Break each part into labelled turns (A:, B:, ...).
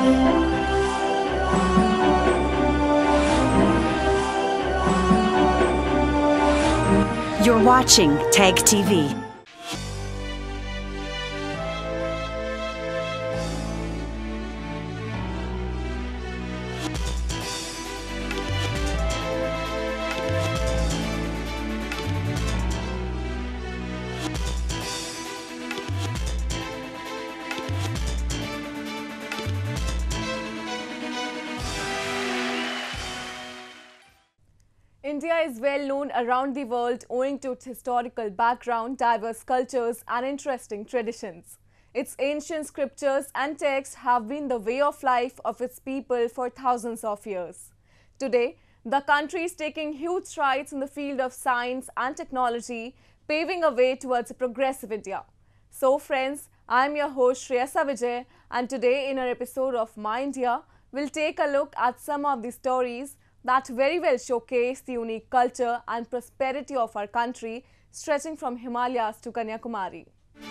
A: You're watching TAG TV.
B: India is well known around the world owing to its historical background, diverse cultures and interesting traditions. Its ancient scriptures and texts have been the way of life of its people for thousands of years. Today, the country is taking huge strides in the field of science and technology, paving a way towards a progressive India. So friends, I am your host Shreya Vijay, and today in our episode of My India, we'll take a look at some of the stories that very well showcase the unique culture and prosperity of our country, stretching from Himalayas to Kanyakumari.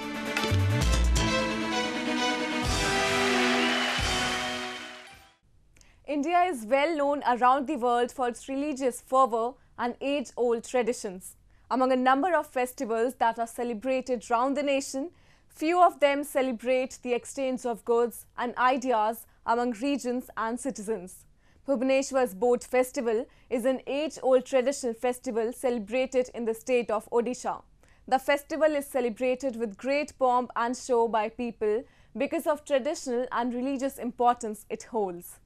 B: India is well known around the world for its religious fervor and age-old traditions. Among a number of festivals that are celebrated around the nation, few of them celebrate the exchange of goods and ideas among regions and citizens. Bhubaneswar's Boat Festival is an age-old traditional festival celebrated in the state of Odisha. The festival is celebrated with great pomp and show by people because of traditional and religious importance it holds.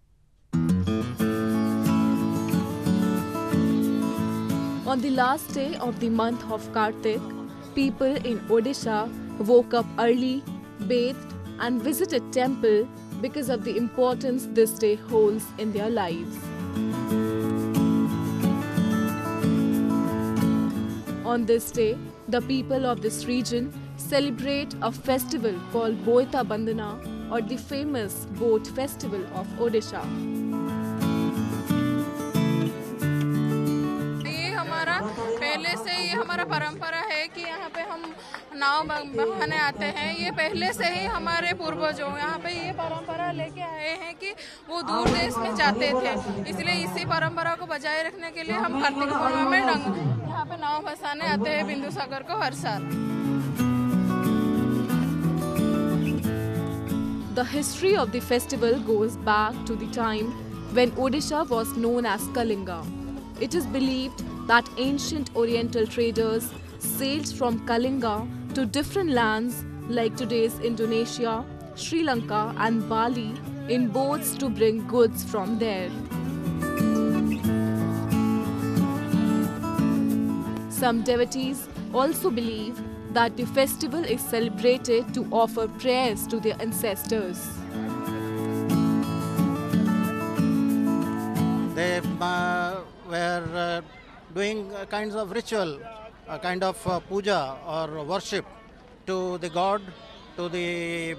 B: On the last day of the month of Kartik, people in Odisha woke up early, bathed and visited temple because of the importance this day holds in their lives. On this day, the people of this region celebrate a festival called Boita Bandhana, or the famous Boat Festival of Odisha.
C: पहले से ये हमारा परंपरा है कि यहाँ पे हम नाव बहाने आते हैं। ये पहले से ही हमारे पूर्वजों यहाँ पे ये परंपरा लेके आए हैं कि वो दूर देश में जाते थे, इसलिए इसी परंपरा को बजाय रखने के लिए हम कार्तिक पूर्णिमा में यहाँ पे नाव बसाने आते हैं बिंदु सागर को हर साल।
B: The history of the festival goes back to the time when Odisha was known as Kalinga. It is believed that ancient Oriental traders sailed from Kalinga to different lands like today's Indonesia, Sri Lanka and Bali in boats to bring goods from there. Some devotees also believe that the festival is celebrated to offer prayers to their ancestors.
D: They were doing kinds of ritual, a kind of puja or worship to the god, to the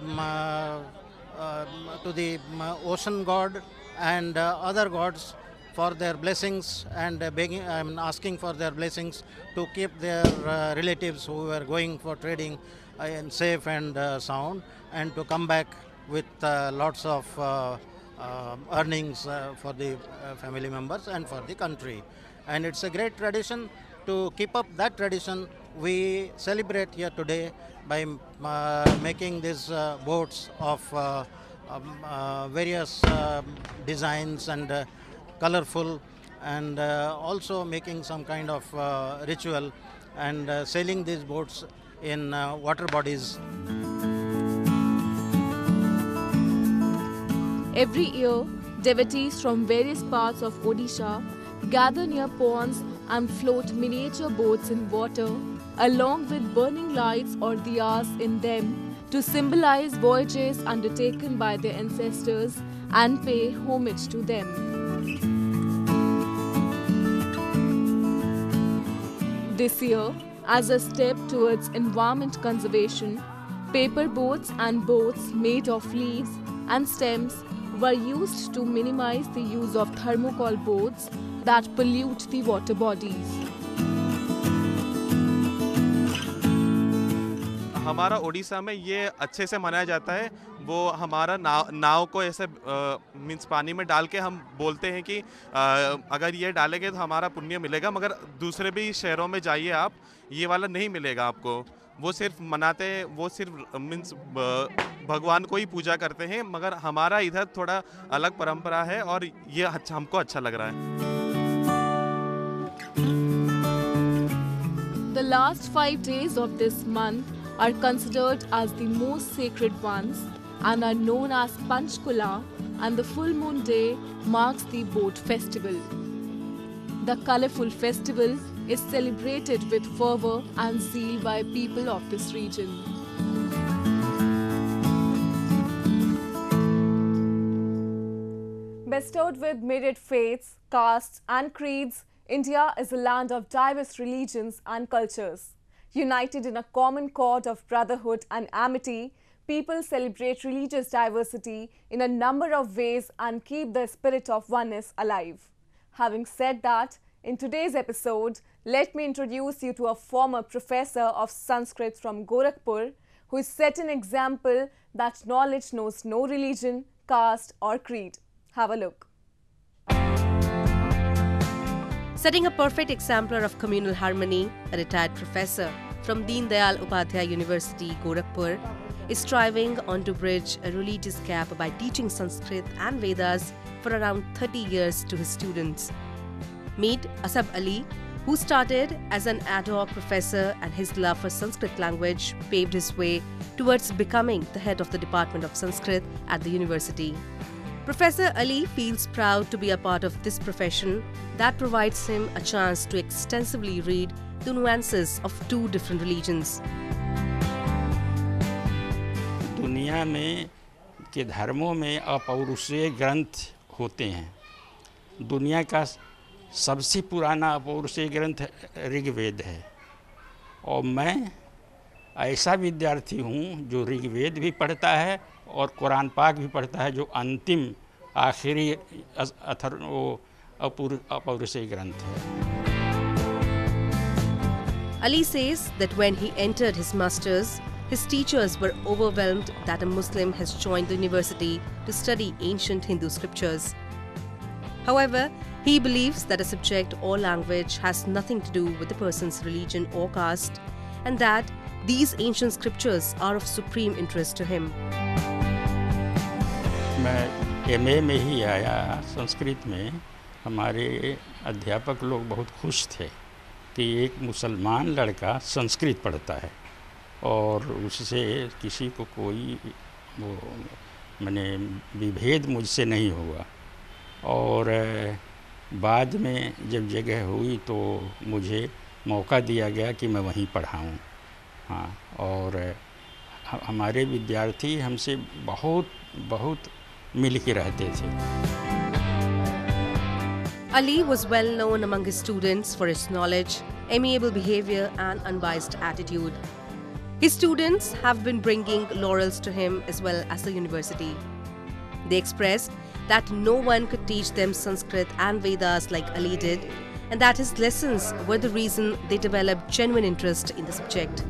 D: ocean god and other gods for their blessings, and asking for their blessings to keep their relatives who were going for trading in safe and sound, and to come back with lots of earnings for the family members and for the country. And it's a great tradition. To keep up that tradition, we celebrate here today by making these boats of various designs and colorful, and also making some kind of ritual and sailing these boats in water bodies.
B: Every year, devotees from various parts of Odisha gather near ponds and float miniature boats in water, along with burning lights or diyas in them to symbolize voyages undertaken by their ancestors and pay homage to them. This year, as a step towards environment conservation, paper boats and boats made of leaves and stems were used to minimize the use of thermocol boats that pollute the water bodies.
E: हमारा उड़ीसा में ये अच्छे से मनाया जाता है। वो हमारा नाव को ऐसे मीन्स पानी में डाल के हम बोलते हैं कि अगर ये डालेंगे तो हमारा पुण्य मिलेगा, मगर दूसरे भी शहरों में जाइए आप, ये वाला नहीं मिलेगा आपको। वो सिर्फ मनाते हैं, वो सिर्फ मीन्स भगवान को ही पूजा करते हैं, मगर हमारा इधर थोड़ा अलग परंपरा है और ये हमको अच्छा लग रहा है।
B: The last 5 days of this month are considered as the most sacred ones and are known as Panchkula, and the full moon day marks the boat festival. The colourful festival is celebrated with fervour and zeal by people of this region. Bestowed with myriad faiths, castes and creeds, India is a land of diverse religions and cultures. United in a common cause of brotherhood and amity, people celebrate religious diversity in a number of ways and keep the spirit of oneness alive. Having said that, in today's episode, let me introduce you to a former professor of Sanskrit from Gorakhpur who has set an example that knowledge knows no religion, caste or creed. Have a look.
F: Setting a perfect exemplar of communal harmony, a retired professor from Deen Dayal Upadhyay University, Gorakhpur, is striving on to bridge a religious gap by teaching Sanskrit and Vedas for around 30 years to his students. Meet Asab Ali, who started as an ad hoc professor, and his love for Sanskrit language paved his way towards becoming the head of the Department of Sanskrit at the university. Professor Ali feels proud to be a part of this profession that provides him a chance to extensively read the nuances of two different religions.
G: दुनिया में के धर्मों में अपौरुषीय ग्रंथ होते हैं। दुनिया का सबसे पुराना अपौरुषीय ग्रंथ ऋग्वेद है और मैं ऐसा विद्यार्थी हूँ जो ऋग्वेद भी पढ़ता है और कुरान पाक भी पढ़ता है, जो अंतिम आखिरी अपौरुषीय ग्रंथ है।
F: Ali says that when he entered his masters, his teachers were overwhelmed that a Muslim has joined the university to study ancient Hindu scriptures. However, he believes that a subject or language has nothing to do with the person's religion or caste, and that these ancient scriptures are of supreme interest to him.
G: मैं MA में ही आया संस्कृत में। हमारे अध्यापक लोग बहुत खुश थे कि एक मुसलमान लड़का संस्कृत पढ़ता है और उससे किसी को कोई वो माने विभेद मुझसे नहीं हुआ। और बाद में जब जगह हुई तो मुझे मौका दिया गया कि मैं वहीं पढ़ाऊँ। हाँ, और हमारे विद्यार्थी हमसे बहुत मिल के रहते थे।
F: Ali was well known among his students for his knowledge, amiable behavior and unbiased attitude. His students have been bringing laurels to him as well as the university. They expressed that no one could teach them Sanskrit and Vedas like Ali did, and that his lessons were the reason they developed genuine interest in the subject.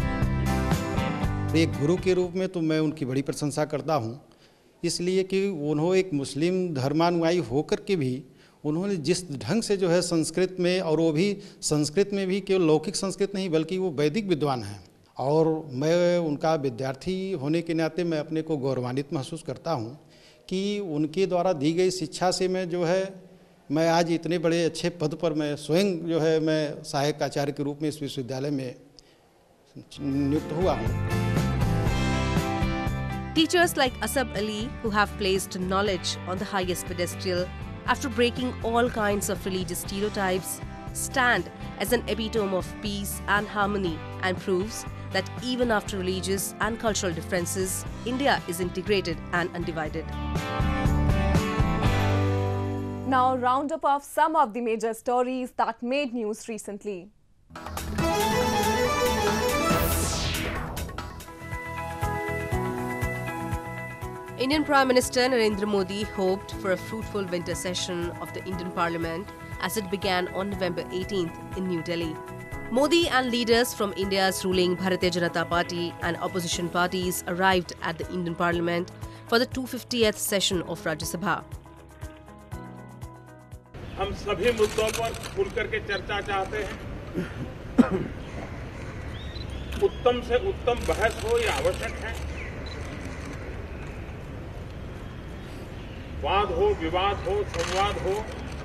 H: एक गुरु के रूप में तो मैं उनकी बड़ी प्रशंसा करता हूँ, इसलिए कि उन्होंने एक मुस्लिम धर्मानुयायी होकर के भी उन्होंने जिस ढंग से जो है संस्कृत में, और वो भी संस्कृत में भी केवल लौकिक संस्कृत नहीं बल्कि वो वैदिक विद्वान हैं, और मैं उनका विद्यार्थी होने के नाते मैं अपने को गौरवान्वित महसूस करता हूँ कि उनके द्वारा दी गई शिक्षा से मैं आज इतने बड़े अच्छे पद पर मैं स्वयं जो है मैं सहायक आचार्य के रूप में इस विश्वविद्यालय में नियुक्त हुआ हूँ।
F: Teachers like Asab Ali, who have placed knowledge on the highest pedestal after breaking all kinds of religious stereotypes, stand as an epitome of peace and harmony and proves that even after religious and cultural differences, India is integrated and undivided.
B: Now, round up of some of the major stories that made news recently.
F: Indian Prime Minister Narendra Modi hoped for a fruitful winter session of the Indian Parliament as it began on November 18th in New Delhi. Modi and leaders from India's ruling Bharatiya Janata Party and opposition parties arrived at the Indian Parliament for the 250th session of Rajya Sabha.
I: हम सभी मुद्दों पर खुलकर के चर्चा चाहते हैं। उत्तम से उत्तम बहस हो यह आवश्यक है। वाद हो, विवाद हो, संवाद हो,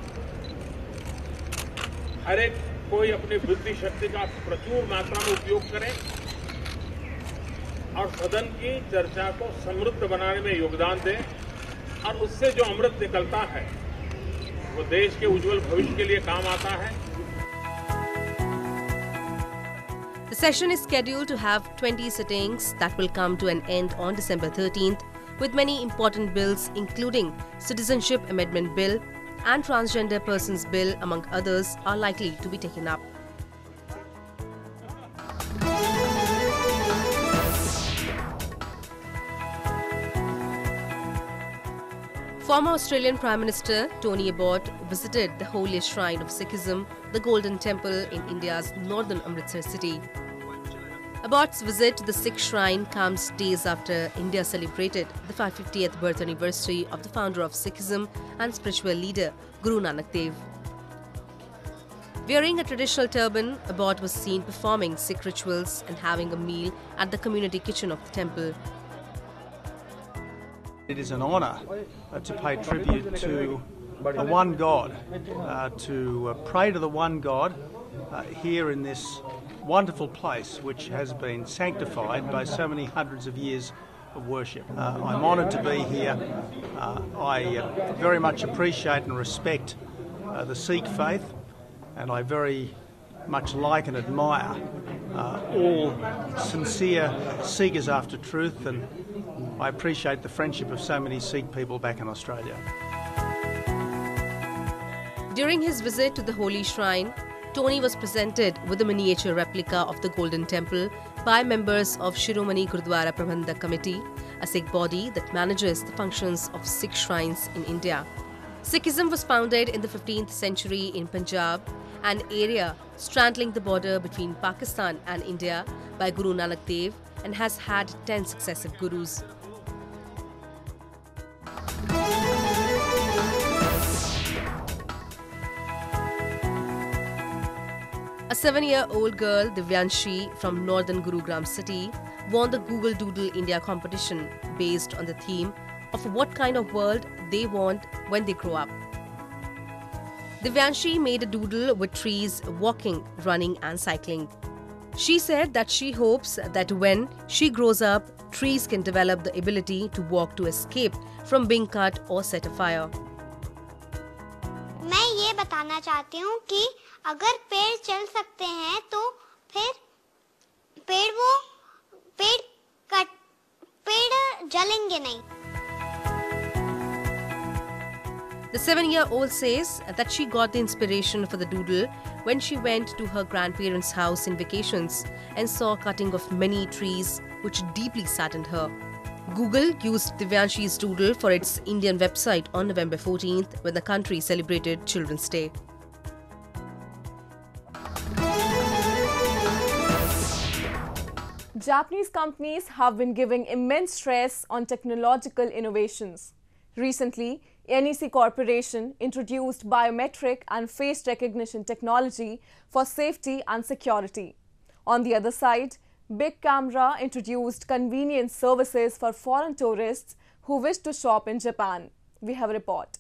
I: हर एक कोई अपनी बुद्धि शक्ति का प्रचुर मात्रा में उपयोग करे और सदन की चर्चा को समृद्ध बनाने में योगदान दे और उससे जो अमृत निकलता है वो देश के उज्जवल भविष्य के लिए काम आता है।
F: The session is scheduled to have 20 sittings that will come to an end on December 13th, with many important bills including Citizenship Amendment Bill and Transgender Persons Bill, among others, are likely to be taken up. Former Australian Prime Minister Tony Abbott visited the holiest shrine of Sikhism, the Golden Temple in India's northern Amritsar city. Abbott's visit to the Sikh shrine comes days after India celebrated the 550th birth anniversary of the founder of Sikhism and spiritual leader Guru Nanak Dev. Wearing a traditional turban, Abbott was seen performing Sikh rituals and having a meal at the community kitchen of the temple.
J: It is an honour to pay tribute to the one God, to pray to the one God here in this wonderful place which has been sanctified by so many hundreds of years of worship. I'm honoured to be here. I very much appreciate and respect the Sikh faith, and I very much like and admire all sincere seekers after truth, and I appreciate the friendship of so many Sikh people back in Australia.
F: During his visit to the holy shrine, Tony was presented with a miniature replica of the Golden Temple by members of Shiromani Gurdwara Prabandhak Committee, a Sikh body that manages the functions of Sikh shrines in India. Sikhism was founded in the 15th century in Punjab, an area straddling the border between Pakistan and India, by Guru Nanak Dev, and has had 10 successive gurus. A 7-year-old girl, Divyanshi, from northern Gurugram city, won the Google Doodle India competition based on the theme of what kind of world they want when they grow up. Divyanshi made a doodle with trees walking, running and cycling. She said that she hopes that when she grows up, trees can develop the ability to walk to escape from being cut or set afire.
K: मैं ये बताना चाहती हूँ कि अगर पेड़ चल सकते हैं तो फिर पेड़ जलेंगे नहीं.
F: The 7-year-old says that she got the inspiration for the doodle when she went to her grandparents' house in vacations and saw cutting of many trees, which deeply saddened her. Google used Divyanshi's doodle for its Indian website on November 14th when the country celebrated Children's Day.
B: Japanese companies have been giving immense stress on technological innovations. Recently, NEC Corporation introduced biometric and face recognition technology for safety and security. On the other side, Big Camera introduced convenience services for foreign tourists who wish to shop in Japan. We have a report.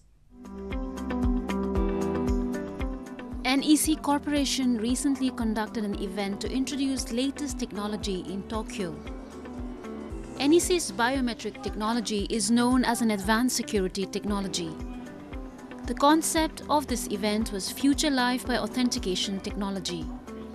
L: NEC Corporation recently conducted an event to introduce latest technology in Tokyo. NEC's biometric technology is known as an advanced security technology. The concept of this event was Future Life by Authentication Technology.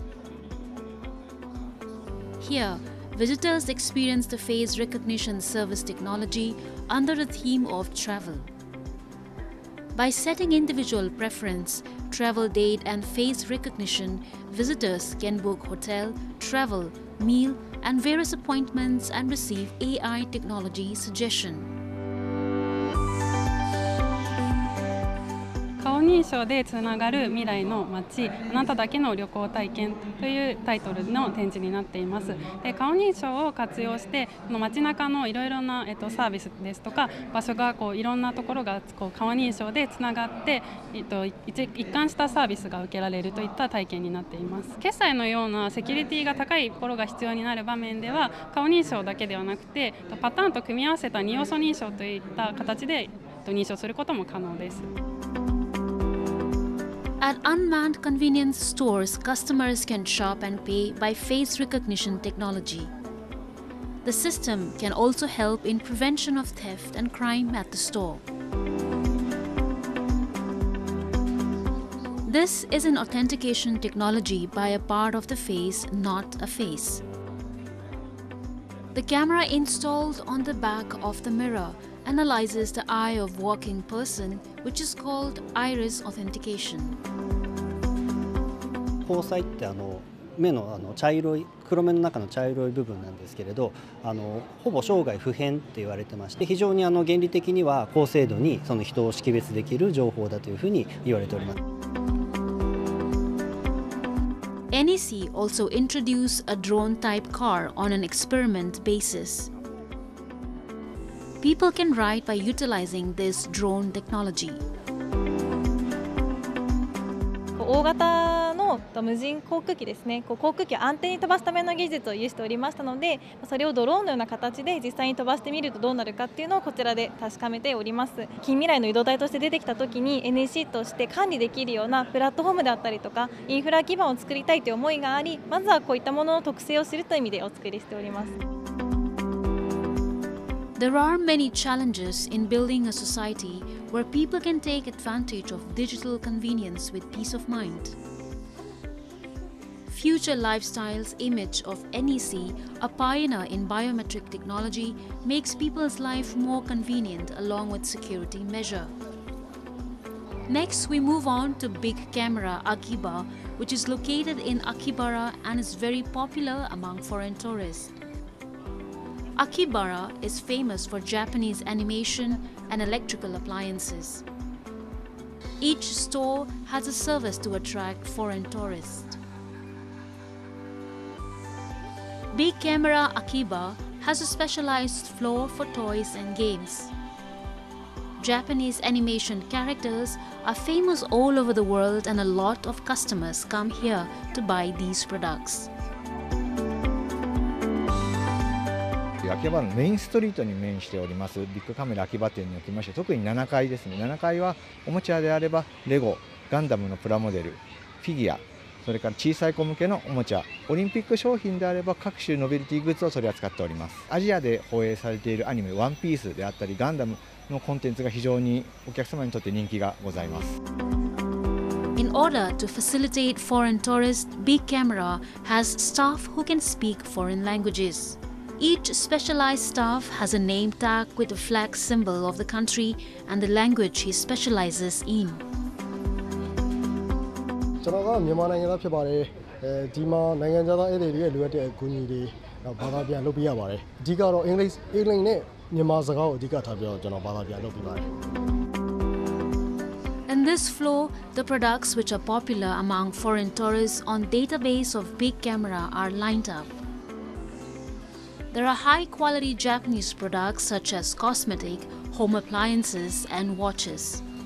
L: Here, visitors experienced the face recognition service technology under the theme of travel. By setting individual preference, travel date and face recognition, visitors can book hotel, travel, meal and various appointments and receive AI technology suggestion.
M: 顔認認証でつながる未来の街、あなただけの旅行体験というタイトルの展示になっています。で、顔認証を活用してこの街中のいろいろな、サービスですとか場所がいろんなところが顔認証でつながって、一貫したサービスが受けられるといった体験になっています。決済のようなセキュリティが高いところが必要になる場面では顔認証だけではなくてパターンと組み合わせた2要素認証といった形で認証することも可能です。
L: At unmanned convenience stores, customers can shop and pay by face recognition technology. The system can also help in prevention of theft and crime at the store. This is an authentication technology by a part of the face, not a face. The camera installed on the back of the mirror analyzes the eye of walking person, which is called iris authentication.
N: 虹彩って目の茶色い黒目の中の茶色い部分なんですけれど、ほぼ生涯不変って言われてまして、非常に原理的には高精度にその人を識別できる情報だというふうに言われております。
L: NEC also introduced a drone-type car on an experiment basis. People can ride by utilizing this drone technology.
O: 大型の無人航空機ですね、航空機を安定に飛ばすための技術を有しておりましたので、それをドローンのような形で実際に飛ばしてみるとどうなるかっていうのをこちらで確かめております。近未来の移動体として出てきた時に NEC として管理できるようなプラットフォームであったりとかインフラ基盤を作りたいという思いがあり、まずはこういったものの特性を知るという意味でお作りしております。
L: There are many challenges in building a society where people can take advantage of digital convenience with peace of mind. Future Lifestyle's image of NEC, a pioneer in biometric technology, makes people's life more convenient along with security measure. Next, we move on to Big Camera Akiba, which is located in Akibara and is very popular among foreign tourists. Akibara is famous for Japanese animation and electrical appliances. Each store has a service to attract foreign tourists. Big Camera Akiba has a specialized floor for toys and games. Japanese animation characters are famous all over the world and a lot of customers come here to buy these products.
P: 秋葉原のメインストリートに面しておりますビッグカメラ秋葉店におきまして、特に7階ですね。7階はおもちゃであればレゴ、ガンダムのプラモデル、フィギュア、それから小さい子向けのおもちゃ、オリンピック商品であれば各種ノベルティグッズを取り扱っております。アジアで放映されているアニメワンピースであったりガンダムのコンテンツが非常にお客様にとって人気がございます。
L: In order to facilitate foreign tourists, Big Camera has staff who can speak foreign languages. Each specialized staff has a name tag with the flag symbol of the country and the language he specializes in.
Q: ကျွန်တော်ကမြန်မာနိုင်ငံသားဖြစ်ပါတယ်။ဒီမှာနိုင်ငံခြားသားဧည့်သည်တွေရဲ့လိုအပ်တဲ့အကူအညီတွေဘာသာပြန်လုပ်ပေးရပါတယ်။အဓိကတော့အင်္ဂလိပ်နဲ့မြန်မာစကားကိုအဓိကထားပြီးတော့ကျွန်တော်ဘာသာပြန်လုပ်ပေးပါတယ်။
L: In this floor, the products which are popular among foreign tourists on database of Big Camera are lined up. There are high-quality Japanese products such as cosmetic, home appliances, and watches.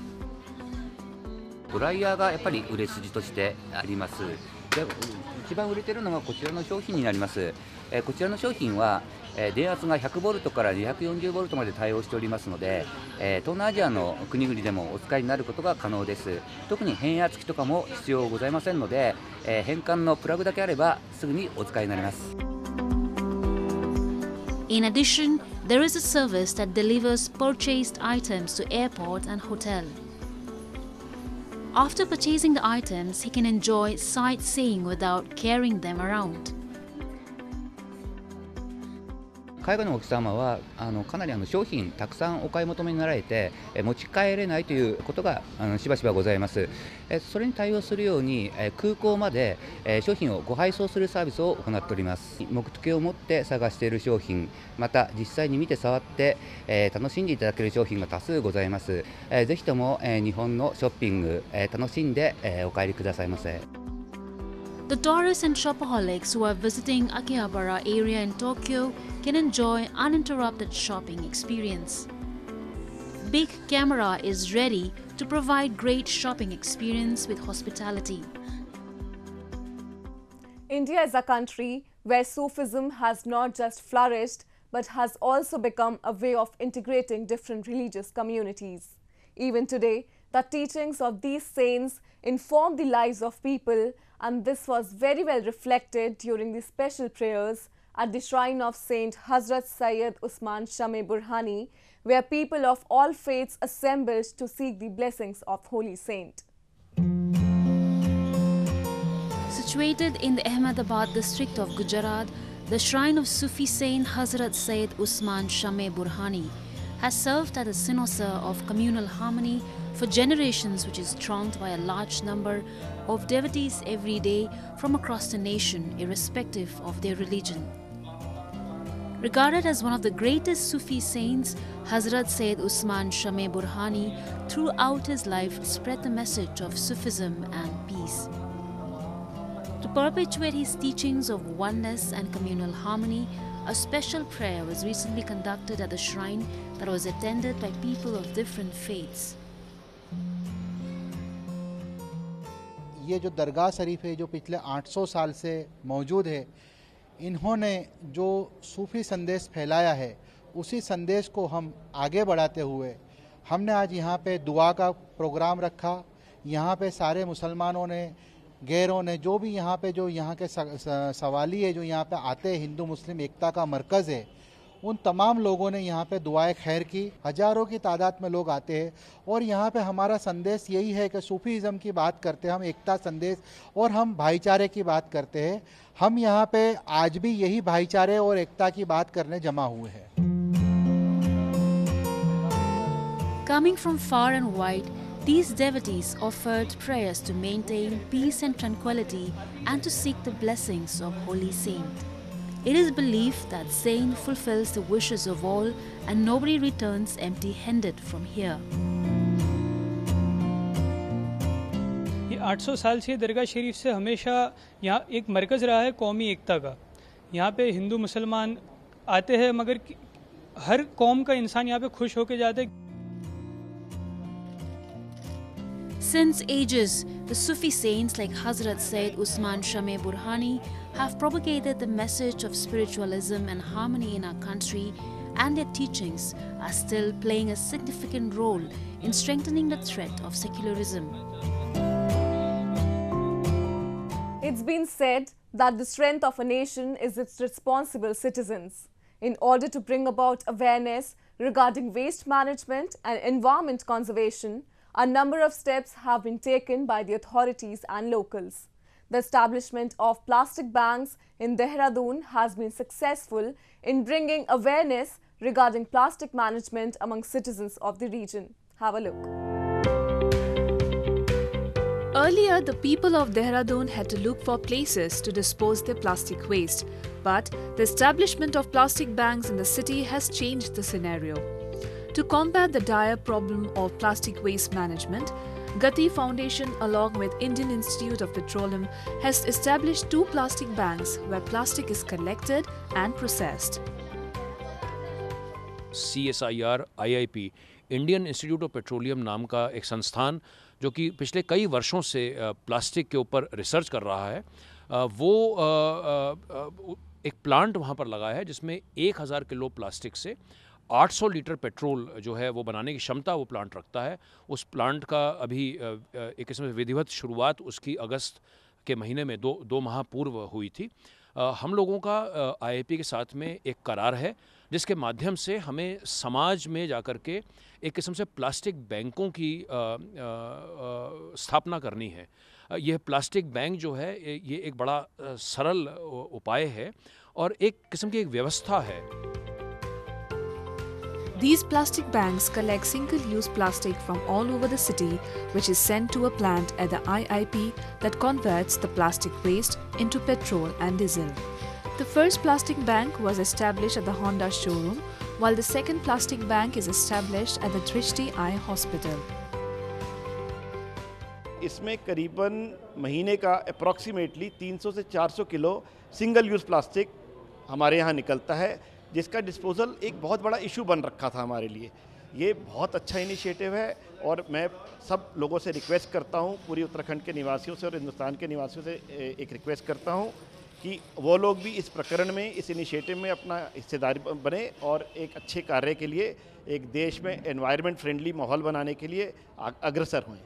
R: ドライヤーがやっぱり売れ筋としてあります。で、一番売れているのがこちらの商品になります。こちらの商品は電圧が100ボルトから240ボルトまで対応しておりますので、東南アジアの国々でもお使いになることが可能です。特に変圧器とかも必要ございませんので、変換のプラグだけあればすぐにお使いになります。
L: In addition, there is a service that delivers purchased items to airport and hotel. After purchasing the items, he can enjoy sightseeing without carrying them around.
R: 海外のお客様はかなり商品たくさんお買い求めになられて持ち帰れないということがしばしばございます。それに対応するように空港まで商品をご配送するサービスを行っております。目的を持って探している商品、また実際に見て触って楽しんでいただける商品が多数ございます。ぜひとも日本のショッピング楽しんでお帰りくださいませ。
L: The tourists and shopaholics who are visiting Akihabara area in Tokyo can enjoy uninterrupted shopping experience. Big Camera is ready to provide great shopping experience with hospitality.
B: India is a country where Sufism has not just flourished but has also become a way of integrating different religious communities. Even today, the teachings of these saints inform the lives of people, and this was very well reflected during the special prayers at the shrine of Saint Hazrat Sayyid Usman Shame Burhani, where people of all faiths assembled to seek the blessings of Holy Saint.
L: Situated in the Ahmedabad district of Gujarat, the shrine of Sufi Saint Hazrat Sayyid Usman Shame Burhani has served as a cynosure of communal harmony for generations, which is thronged by a large number of devotees every day from across the nation, irrespective of their religion. Regarded as one of the greatest Sufi saints, Hazrat Sayyid Usman Shame Burhani throughout his life spread the message of Sufism and peace. To perpetuate his teachings of oneness and communal harmony, a special prayer was recently conducted at the shrine that was attended by people of different faiths.
S: ये जो दरगाह शरीफ है जो पिछले 800 साल से मौजूद है, इन्होंने जो सूफ़ी संदेश फैलाया है उसी संदेश को हम आगे बढ़ाते हुए हमने आज यहाँ पे दुआ का प्रोग्राम रखा। यहाँ पे सारे मुसलमानों ने, गैरों ने, जो भी यहाँ पे जो यहाँ के सवाली है, जो यहाँ पे आते हैं, हिंदू मुस्लिम एकता का मरकज़ है, उन तमाम लोगों ने यहाँ पे दुआएं खैर की। हज़ारों की तादाद में लोग आते हैं और यहाँ पे हमारा संदेश यही है कि सूफीज़म की बात करते हैं हम, एकता संदेश, और हम भाईचारे की बात करते हैं। हम यहाँ पे आज भी यही भाईचारे और एकता की बात करने जमा हुए हैं।
L: Coming from far and wide, these devotees offered prayers to maintain peace and tranquility and to seek the blessings of Holy Saint. It is believed that Saint fulfills the wishes of all and nobody returns empty-handed from here.
T: ये 800 साल से दरगाह शरीफ से हमेशा यहाँ एक मरकज़ रहा है कौमी एकता का। यहाँ पे हिंदू मुसलमान आते हैं, मगर हर कौम का इंसान यहाँ पे खुश होकर जाते हैं।
L: Since ages, the Sufi saints like Hazrat Sayyid Usman Shame Burhani have propagated the message of spiritualism and harmony in our country, and their teachings are still playing a significant role in strengthening the threat of secularism.
B: It's been said that the strength of a nation is its responsible citizens. In order to bring about awareness regarding waste management and environment conservation, a number of steps have been taken by the authorities and locals. The establishment of plastic banks in Dehradun has been successful in bringing awareness regarding plastic management among citizens of the region. Have a look.
U: Earlier, the people of Dehradun had to look for places to dispose their plastic waste, but the establishment of plastic banks in the city has changed the scenario. To combat the dire problem of plastic waste management, Gati Foundation along with Indian Institute of Petroleum has established 2 plastic banks where plastic is collected and processed.
V: CSIR IIP Indian Institute of Petroleum नाम का एक संस्थान जो कि पिछले कई वर्षों से प्लास्टिक के ऊपर रिसर्च कर रहा है, वो एक प्लांट वहाँ पर लगाया है जिसमें 1000 किलो प्लास्टिक से 800 लीटर पेट्रोल जो है वो बनाने की क्षमता वो प्लांट रखता है। उस प्लांट का अभी एक किस्म से विधिवत शुरुआत उसकी अगस्त के महीने में दो माह पूर्व हुई थी। हम लोगों का IIP के साथ में एक करार है जिसके माध्यम से हमें समाज में जाकर के एक किस्म से प्लास्टिक बैंकों की स्थापना करनी है। यह प्लास्टिक बैंक जो है ये एक बड़ा सरल उपाय है और एक किस्म की एक व्यवस्था है।
U: These plastic banks collect single-use plastic from all over the city, which is sent to a plant at the IIP that converts the plastic waste into petrol and diesel. The first plastic bank was established at the Honda showroom, while the second plastic bank is established at the Drishti Eye Hospital.
A: इसमें करीबन महीने का approximately 300 से 400 kilo single use plastic हमारे यहाँ निकलता है, जिसका डिस्पोज़ल एक बहुत बड़ा इशू बन रखा था हमारे लिए। ये बहुत अच्छा इनिशिएटिव है और मैं सब लोगों से रिक्वेस्ट करता हूँ, पूरी उत्तराखंड के निवासियों से और हिंदुस्तान के निवासियों से एक रिक्वेस्ट करता हूँ कि वो लोग भी इस प्रकरण में, इस इनिशिएटिव में अपना हिस्सेदार बने और एक अच्छे कार्य के लिए, एक देश में एनवायरनमेंट फ्रेंडली माहौल बनाने के लिए अग्रसर हों।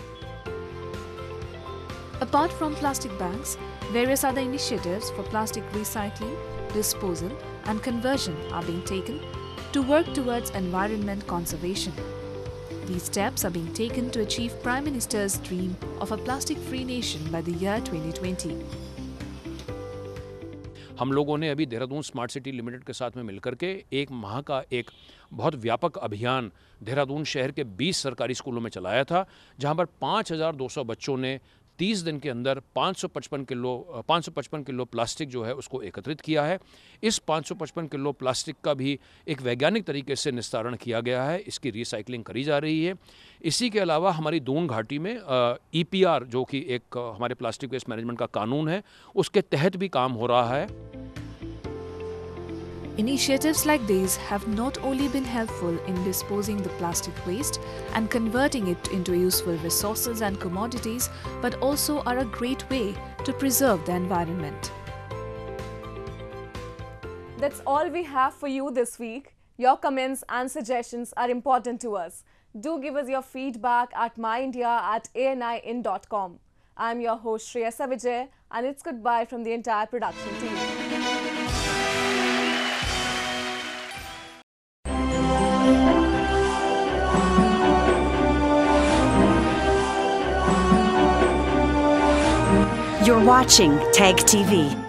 U: Apart from plastic banks, various other initiatives for plastic recycling, disposal and conversion are being taken to work towards environment conservation. These steps are being taken to achieve Prime Minister's dream of a plastic-free nation by the year 2020.
V: हम लोगों ने अभी Dehradun smart city limited के साथ में मिलकर के एक माह का एक बहुत व्यापक अभियान देहरादून शहर के 20 सरकारी स्कूलों में चलाया था, जहां पर 5,200 बच्चों ने 30 दिन के अंदर 555 किलो प्लास्टिक जो है उसको एकत्रित किया है। इस 555 किलो प्लास्टिक का भी एक वैज्ञानिक तरीके से निस्तारण किया गया है, इसकी रिसाइकलिंग करी जा रही है। इसी के अलावा हमारी दून घाटी में EPR जो कि एक हमारे प्लास्टिक वेस्ट मैनेजमेंट का कानून है, उसके तहत भी काम हो रहा है।
U: Initiatives like these have not only been helpful in disposing the plastic waste and converting it into useful resources and commodities, but also are a great way to preserve the environment.
B: That's all we have for you this week. Your comments and suggestions are important to us. Do give us your feedback at myindia@anin.com. I'm your host Shreya Savijay, and it's goodbye from the entire production team.
C: You're watching TAG TV.